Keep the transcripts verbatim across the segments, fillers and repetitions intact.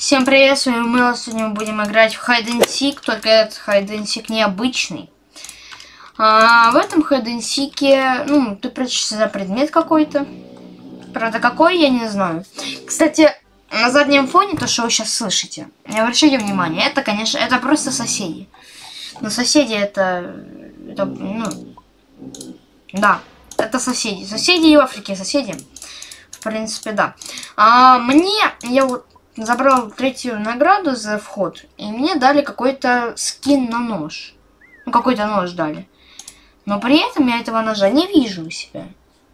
Всем привет, с вами Мэл. Сегодня мы будем играть в Hide and Seek, только этот Hide and Seek необычный. А в этом Hide and Seek, ну, ты прячешься за предмет какой-то. Правда, какой, я не знаю. Кстати, на заднем фоне, то, что вы сейчас слышите, не обращайте внимания, это, конечно, это просто соседи. Но соседи это, это ну, да, это соседи. Соседи и в Африке соседи. В принципе, да. А мне, я вот забрал третью награду за вход, и мне дали какой-то скин на нож. Ну, какой-то нож дали. Но при этом я этого ножа не вижу у себя.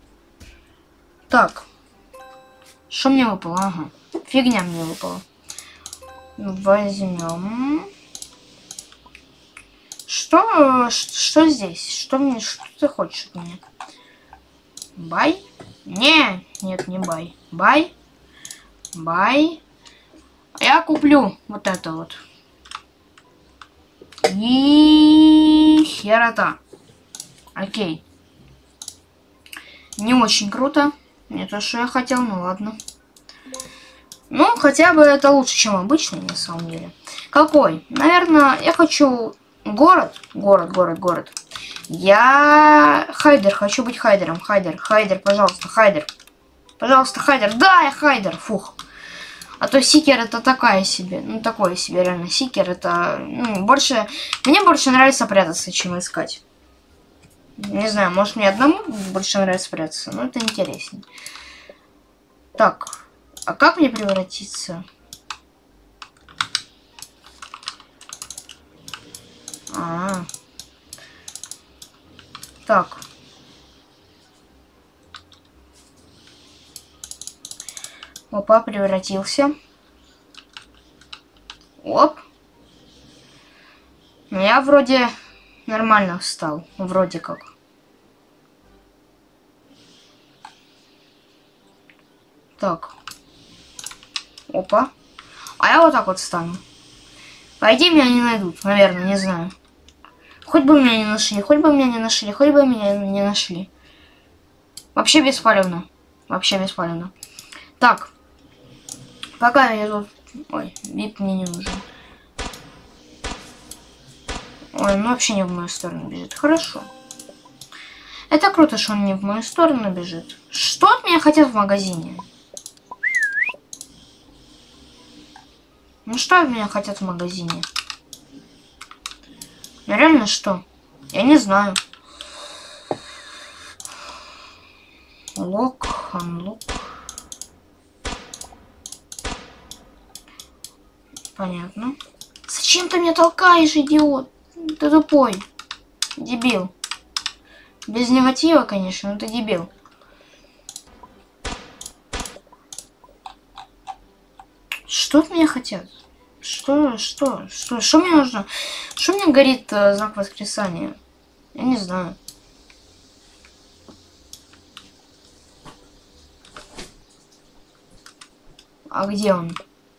Так. Что мне выпало? Ага. Фигня мне выпала. Возьмем. Что, что здесь? Что мне, что ты хочешь от меня? Бай? Не, нет, не бай. Бай? Бай? Я куплю вот это вот. И херота. Окей. Не очень круто. Не то, что я хотел, ну ладно. Ну, хотя бы это лучше, чем обычный, на самом деле. Какой? Наверное, я хочу город. Город, город, город. Я хайдер. Хочу быть хайдером. Хайдер, хайдер, пожалуйста, хайдер. Пожалуйста, хайдер. Да, я хайдер. Фух. А то сикер это такая себе. Ну, такое себе, реально. Сикер это... Ну, больше... Мне больше нравится прятаться, чем искать. Не знаю, может мне одному больше нравится прятаться, но это интереснее. Так. А как мне превратиться? А, -а, -а. Так. Опа, превратился. Оп. Ну, я вроде нормально встал. Вроде как. Так. Опа. А я вот так вот встану. По идее, меня не найдут. Наверное, не знаю. Хоть бы меня не нашли, хоть бы меня не нашли, хоть бы меня не нашли. Вообще беспалевно. Вообще беспалевно. Так. Пока я тут... Ой, вип мне не нужен. Ой, ну вообще не в мою сторону бежит. Хорошо. Это круто, что он не в мою сторону бежит. Что от меня хотят в магазине? Ну что от меня хотят в магазине? Ну реально что? Я не знаю. Лок, анлок. Понятно. Зачем ты меня толкаешь, идиот? Ты тупой. Дебил. Без негатива, конечно, но ты дебил. Что от меня хотят? Что, что, что, что мне нужно? Что мне горит э, знак восклицания? Я не знаю. А где он?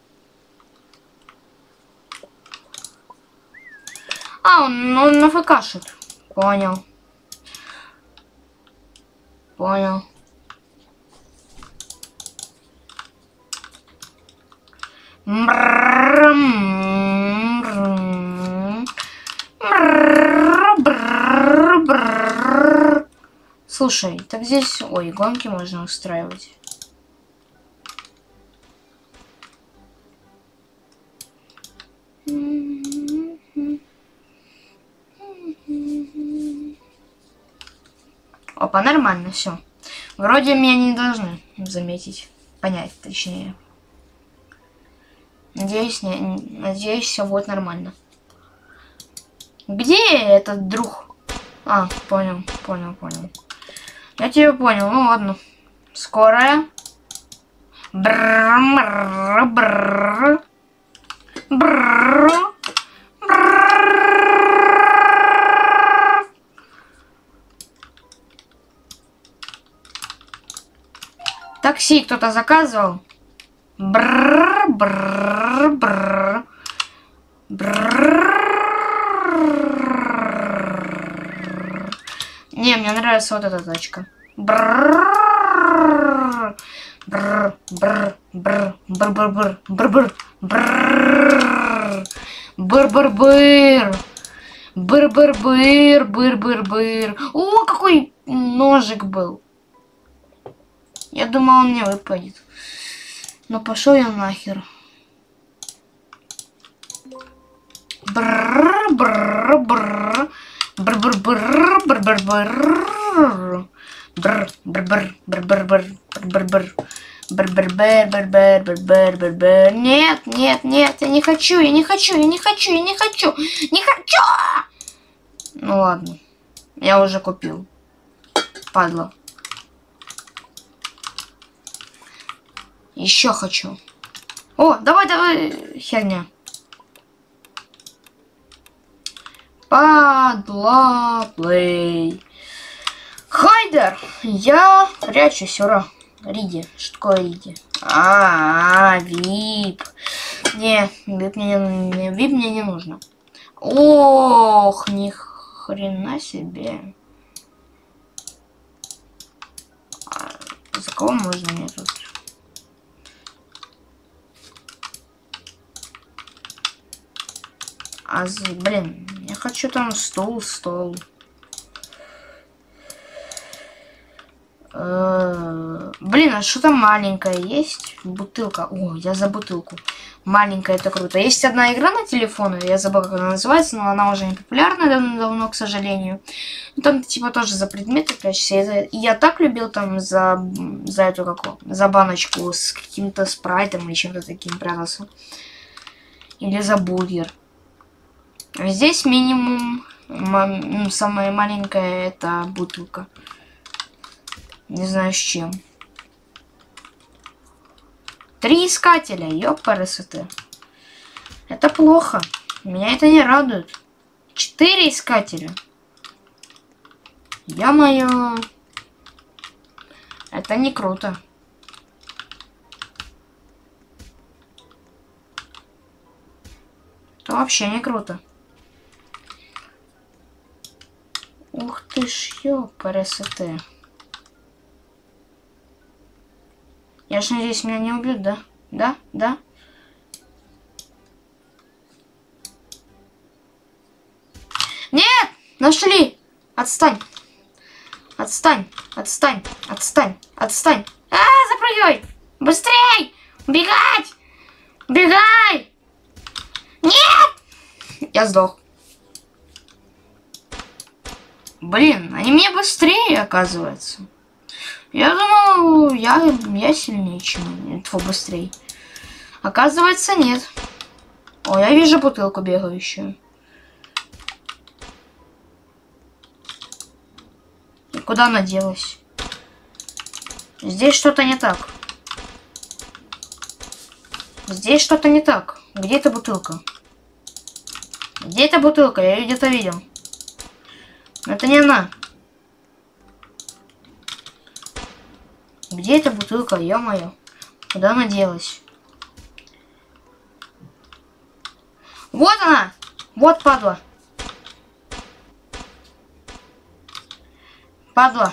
А, он, он на ФКшит. Понял. Понял. Слушай, так здесь... Ой, гонки можно устраивать. Опа, нормально, все. Вроде меня не должны заметить. Понять, точнее. Надеюсь, не, надеюсь, все будет нормально. Где этот друг? А, понял, понял, понял. Я тебя понял, ну ладно. Скорая. Бррр, бррр, бррр, бррр. Такси кто-то заказывал. Бррр, бррр, бррр, бррр. Не, мне нравится вот эта тачка. Бррр, бррр, бррр, бррр, бррр, бррр, бррр. Брррррр. Быр-быр-быр. Быр-быр-быр. Быр-быр-быр. О, какой ножик был. Я думал, он мне выпадет. Но пошел я нахер. Брррррр. Бр-бр-бр, бр-бр-бр, бр-бр-бр, бр-бр-бр, бр-бр-бр, бр-бр-бр, бр-бр-бр, нет, нет, нет, я не хочу, я не хочу, я не хочу, я не хочу, не хочу! Ну ладно, я уже купил. Падла. Еще хочу. О, давай, давай, херня. Падла плей. Хайдер! Я прячусь, ура. Риди. Что такое Риди? А, -а, -а вип. Не, вип мне, не, вип мне не нужно. Ох, ни хрена себе. А, за кого можно мне тут? А, блин, я хочу там стол, стол. Э-э блин, а что там маленькое есть? Бутылка. О, я за бутылку. Маленькая, это круто. Есть одна игра на телефоне, я забыла, как она называется, но она уже не популярна давно, к сожалению. Там типа тоже за предметы прячешься. И я так любил там за, за эту какую, за баночку с каким-то спрайтом или чем-то таким прятался. Или за бургер. Здесь минимум, ну, самая маленькая это бутылка. Не знаю с чем. Три искателя, ёпарасоте. Это плохо. Меня это не радует. Четыре искателя. Ё-моё. Это не круто. Это вообще не круто. Ух ты ж, ёпарасоте. Я же надеюсь, меня не убьют, да? Да? Да? Нет! Нашли! Отстань! Отстань! Отстань! Отстань! Отстань! А, запрыгивай! Быстрей! Убегать! Убегай! Нет! Я сдох. Блин, они мне быстрее, оказывается. Я думал, я, я сильнее, чем твой быстрее. Оказывается, нет. О, я вижу бутылку бегающую. И куда она делась? Здесь что-то не так. Здесь что-то не так. Где эта бутылка? Где эта бутылка? Я ее где-то видел. Но это не она. Где эта бутылка, ё-моё? Куда она делась? Вот она! Вот падла. Падла.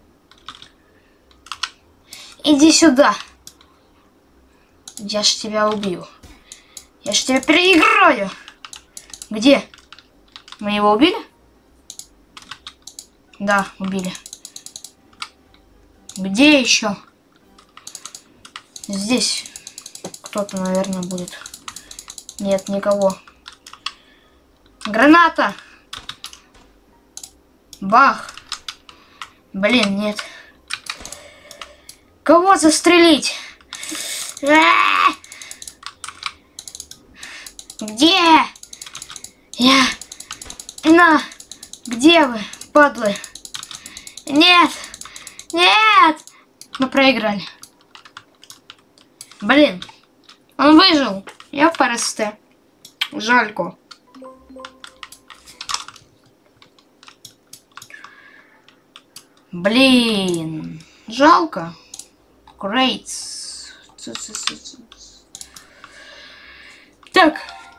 Иди сюда. Я ж тебя убью. Я ж тебя переиграю. Где? Мы его убили? Да, убили. Где еще? Здесь кто-то, наверное, будет. Нет, никого. Граната! Бах! Блин, нет. Кого застрелить? А-а-а! Где? Я... На! Где вы, падлы? Нет! Нет! Мы проиграли. Блин. Он выжил. Я в парасте. Жалько. Блин. Жалко. Great. Так.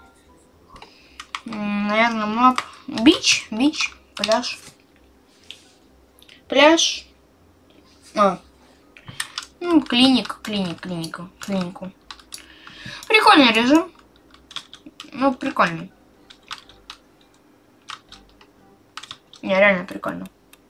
Наверное, мап. Бич. Бич. Пляж. Пляж. А. Ну, клиник, клиник, клиника, клинику. Прикольно. прикольный режим. Ну, прикольный. Не, реально прикольно.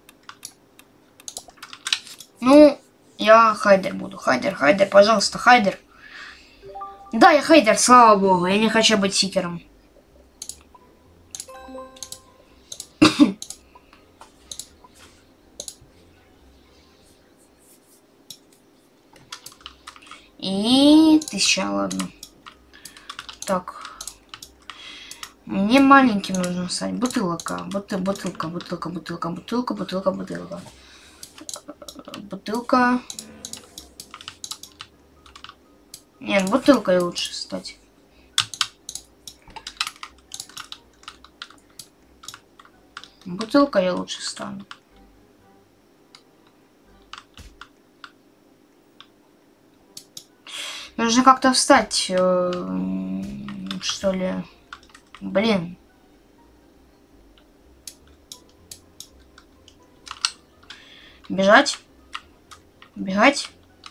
Ну, я хайдер буду. Хайдер, хайдер, пожалуйста, хайдер. Да, я хайдер, слава богу. Я не хочу быть сикером. И тысяча, ладно. Так. Мне маленьким нужно стать. Бутылка, бутылка, бутылка, бутылка, бутылка, бутылка, бутылка, бутылка. Бутылка. Нет, бутылкой лучше стать. Бутылкой я лучше стану. Нужно как-то встать, э, что ли. Блин. Бежать. Бегать.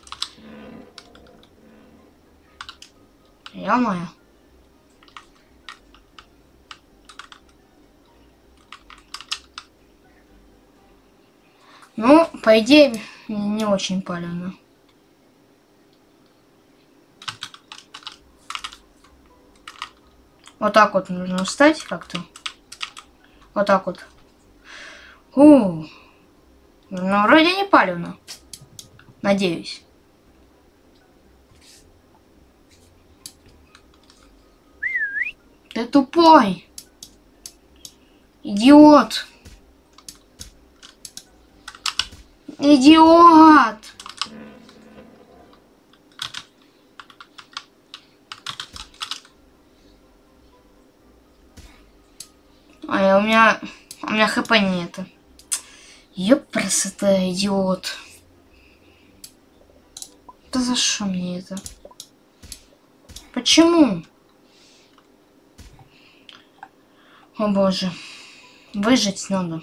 Ё-моё. Ну, по идее, не очень палевно. Вот так вот нужно встать как-то. Вот так вот. У, ну, вроде не палевно. Надеюсь. Ты тупой. Идиот. Идиот. А у меня... У меня хп нет. Ёпрст, идиот. Да за что мне это? Почему? О боже. Выжить надо.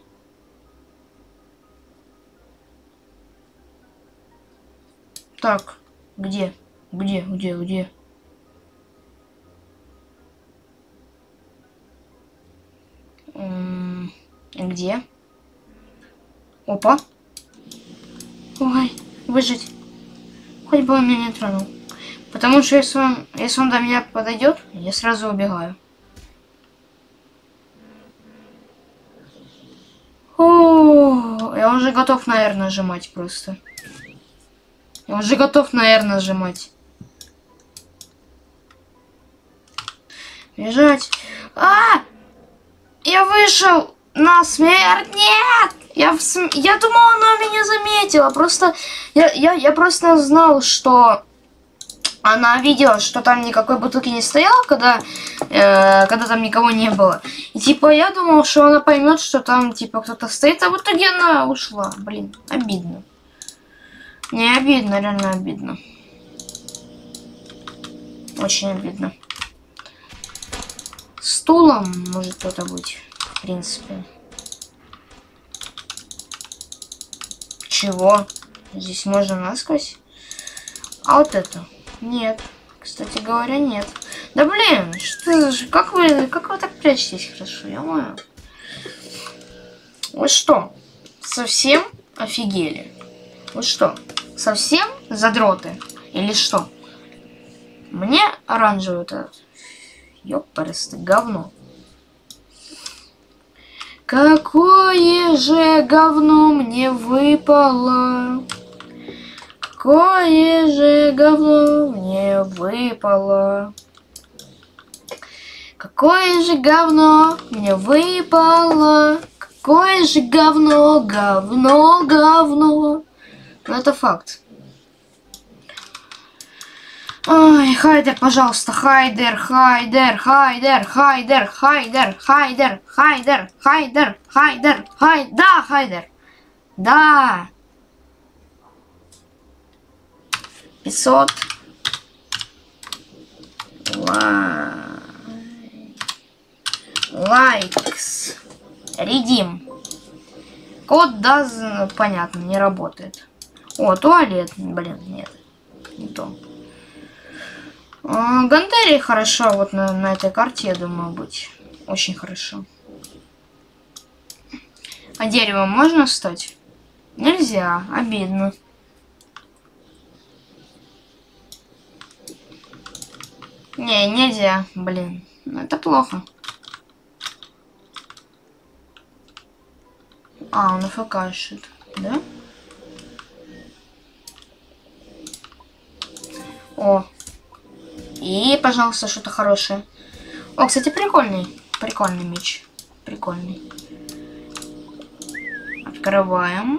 Так, где? Где, где, где? М-м, где? Опа. Ой, выжить. Хоть бы он меня не тронул. Потому что если он, если он до меня подойдет, я сразу убегаю. О, я уже готов на R нажимать просто. Я уже готов на R нажимать. Бежать. А! Я вышел на смерть. Нет! Я, в см... я думал, она меня заметила. Просто я, я, я просто знал, что она видела, что там никакой бутылки не стояло, когда, э, когда там никого не было. И типа я думал, что она поймет, что там типа кто-то стоит, а в итоге она ушла. Блин, обидно. Не обидно, реально обидно. Очень обидно. Стулом может кто-то быть, в принципе. Чего? Здесь можно насквозь? А вот это? Нет. Кстати говоря, нет. Да блин, что же, как вы, как вы так прячетесь хорошо, ё-моё. Вы что, совсем офигели? Вы что, совсем задроты? Или что? Мне оранжевый этот. Ёпперсты, говно. Какое же говно мне выпало? Какое же говно мне выпало? Какое же говно мне выпало? Какое же говно, говно, говно? Ну, это факт. Ой, Хайдер, пожалуйста, Хайдер, Хайдер, Хайдер, Хайдер, Хайдер, Хайдер, Хайдер, Хайдер, Хайдер, Хайдер, да, Хайдер, да. пятьсот. Лайкс. Редим. Код, да, понятно, не работает. О, туалет, блин, нет, не то. Гантерии хорошо вот на, на этой карте, я думаю, быть. Очень хорошо. А дерево можно стать? Нельзя, обидно. Не, нельзя, блин. Это плохо. А, он АФКшит, да? О. И, пожалуйста, что-то хорошее. О, кстати, прикольный. Прикольный меч. Прикольный. Открываем.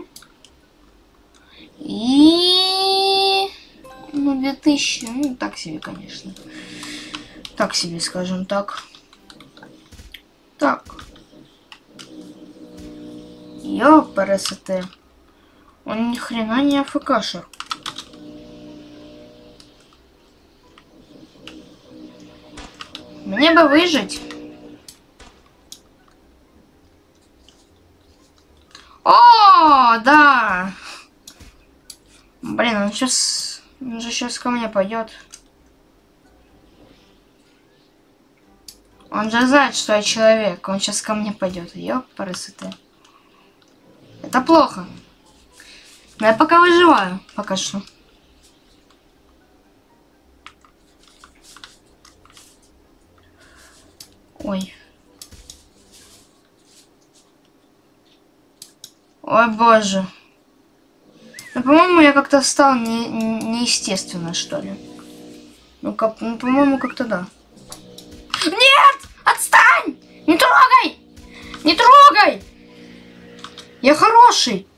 И... Ну, две тысячи. Ну, так себе, конечно. Так себе, скажем так. Так. Ёпарасоте. Он ни хрена не АФКшер. Мне бы выжить. О, да. Блин, он сейчас... Он же сейчас ко мне пойдет. Он же знает, что я человек. Он сейчас ко мне пойдет. Ёпарасоте. Это плохо. Но я пока выживаю. Пока что. Ой. Ой, боже. Ну, по-моему, я как-то стал не, неестественно, что ли. Ну, как, ну по-моему, как-то да. Нет! Отстань! Не трогай! Не трогай! Я хороший!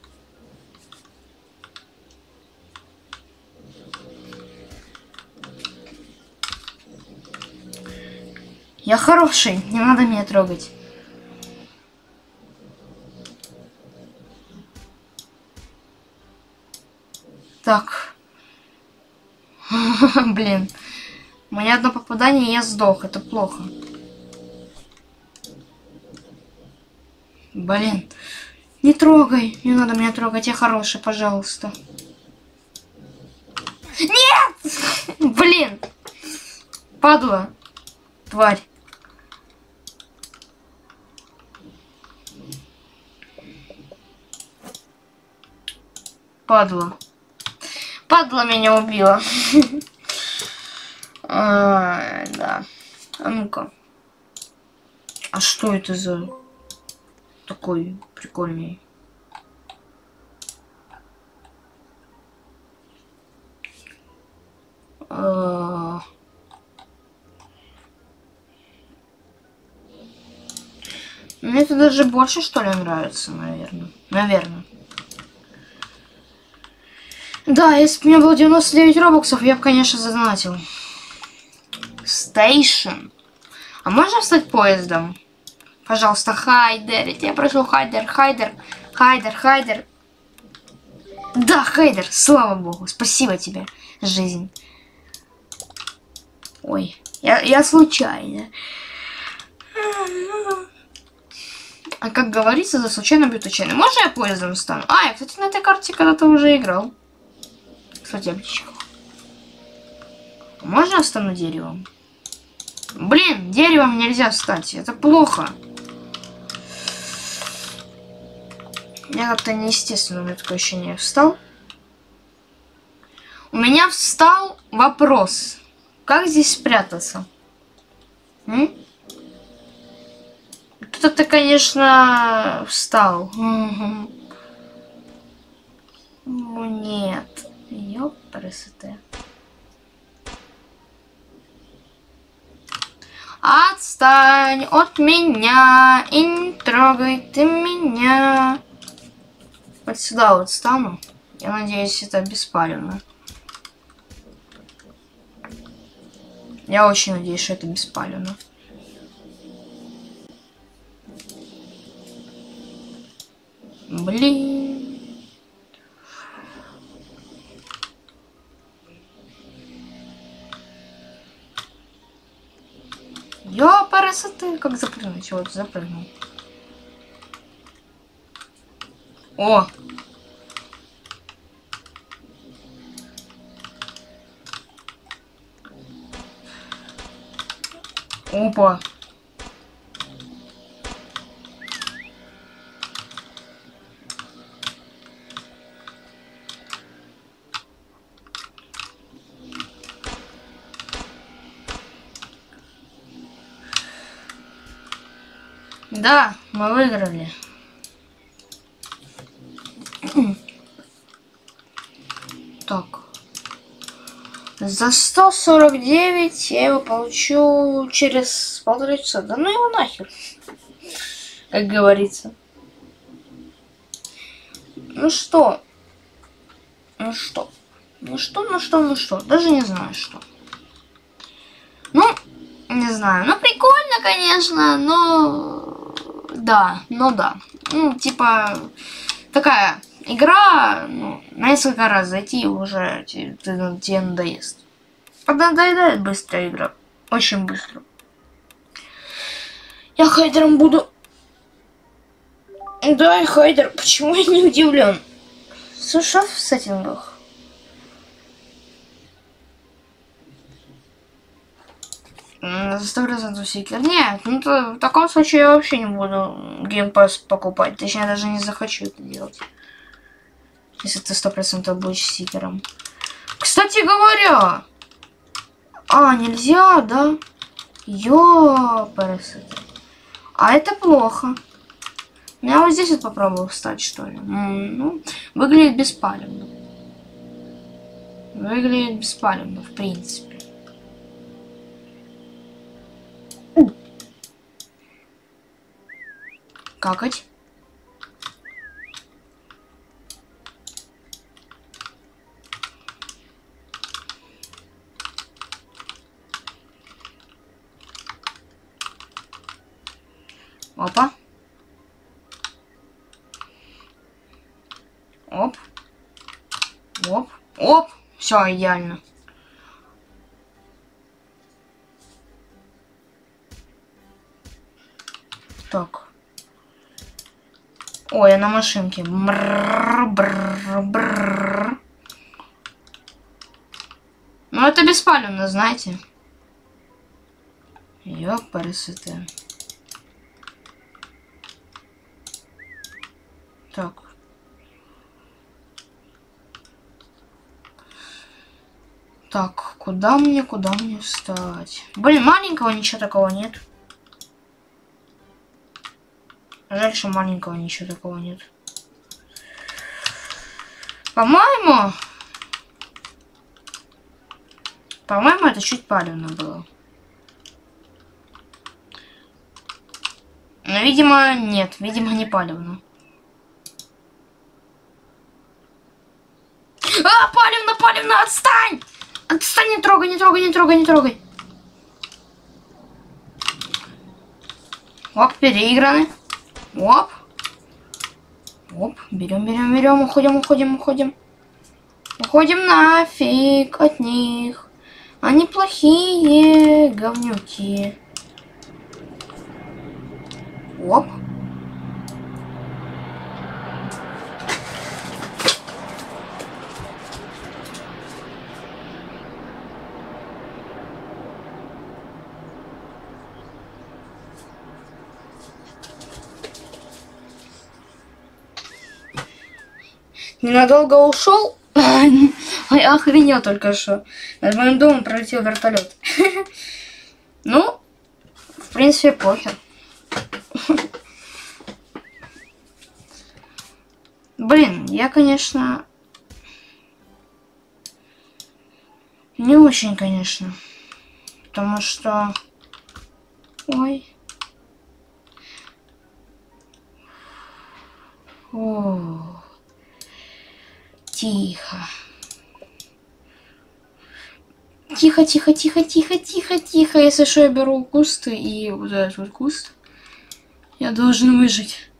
Я хороший, не надо меня трогать. Так. Блин. У меня одно попадание, и я сдох. Это плохо. Блин. Не трогай. Не надо меня трогать. Я хороший, пожалуйста. Нет! Блин. Падла. Тварь. Падла. Падла меня убила. А, да. А ну-ка. А что это за такой прикольный? А... Мне это даже больше, что ли, нравится, наверное. Наверное. Да, если бы у меня было девяносто девять робоксов, я бы, конечно, задонатил. Стейшн. А можно стать поездом? Пожалуйста, Хайдер. Я тебя прошу, Хайдер, Хайдер, Хайдер, Хайдер. Да, Хайдер, слава богу. Спасибо тебе, жизнь. Ой, я, я случайно. А как говорится, за случайно бьют ученый. Можно я поездом стану? А, я, кстати, на этой карте когда-то уже играл. Кстати, о птичках. Можно я стану деревом? Блин, деревом нельзя стать. Это плохо. Я как-то неестественно, у меня такое ощущение. Встал? У меня встал вопрос. Как здесь спрятаться? М? Тут ты, конечно, встал. Угу. Ну, нет. Ёпресоте. Отстань от меня и не трогай ты меня. Вот сюда вот стану. Я надеюсь, это беспалевно. Я очень надеюсь, что это беспалевно. Блин. Ёпарасоте. Как запрыгнуть? Вот, запрыгнул. О! Опа. Да, мы выиграли. Так. За сто сорок девять я его получу через полтора часа. Да ну его нахер. Как говорится. Ну что? Ну что? Ну что, ну что, ну что? Даже не знаю что. Ну, не знаю. Ну прикольно, конечно, но... Да, ну да. Ну, типа, такая игра, ну, на несколько раз зайти уже тебе, тебе надоест. Поднадоедает быстрая игра. Очень быстро. Я хайдером буду. Да, я хайдер. Почему я не удивлен? Слушай, в сеттингах. Сто процентов сикер. Нет, ну то, в таком случае я вообще не буду геймпасс покупать. Точнее, даже не захочу это делать. Если ты сто процентов будешь сикером. Кстати говоря. А, нельзя, да? Ёпарасы. А это плохо. Я вот здесь вот попробую встать, что ли. Ну, выглядит беспалевно. Выглядит беспалевно, в принципе. Какать? Опа. Оп. Оп. Оп. Все идеально. Так. Ой, я на машинке. Бррр, бррр, бррр. Ну, это беспалевно, знаете. Ёпарасоте. Так. Так, куда мне, куда мне встать? Блин, маленького ничего такого нет. Жаль, что маленького ничего такого нет. По-моему... По-моему, это чуть палевно было. Но, видимо, нет. Видимо, не палевно. А, палевно, палевно, отстань! Отстань, не трогай, не трогай, не трогай, не трогай. Оп, переиграны. Оп. Оп, берем, берем, берем, уходим, уходим, уходим. Уходим нафиг от них. Они плохие говнюки. Оп. Ненадолго ушел. Я охренел только что. Над моим домом пролетел вертолет. Ну, в принципе, похер. Блин, я, конечно, не очень, конечно. Потому что... Ой. О. Тихо. Тихо, тихо, тихо, тихо, тихо, тихо. Если что, я беру кусты и вот этот вот куст. Я должен выжить.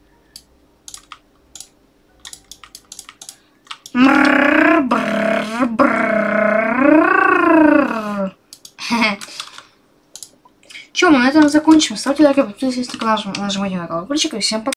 Че, мы на этом закончим. Ставьте лайки, подписывайтесь на канал, нажимайте на колокольчик и всем пока.